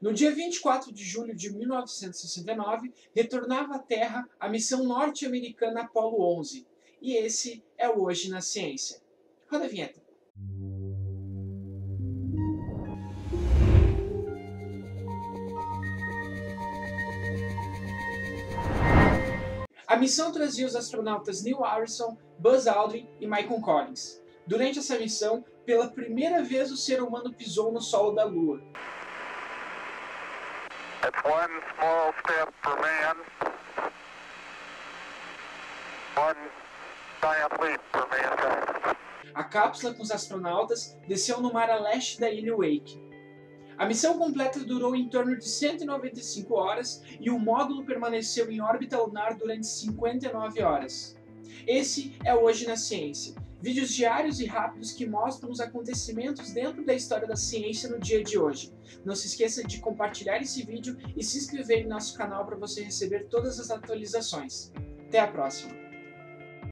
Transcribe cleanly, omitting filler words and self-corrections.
No dia 24 de julho de 1969, retornava à Terra a missão norte-americana Apollo 11. E esse é o Hoje na Ciência. Roda a vinheta. A missão trazia os astronautas Neil Armstrong, Buzz Aldrin e Michael Collins. Durante essa missão, pela primeira vez o ser humano pisou no solo da Lua. It's one small step for man, one giant leap for mankind. A cápsula com os astronautas desceu no mar a leste da ilha Wake. A missão completa durou em torno de 195 horas e o módulo permaneceu em órbita lunar durante 59 horas. Esse é o Hoje na Ciência, vídeos diários e rápidos que mostram os acontecimentos dentro da história da ciência no dia de hoje. Não se esqueça de compartilhar esse vídeo e se inscrever em nosso canal para você receber todas as atualizações. Até a próxima!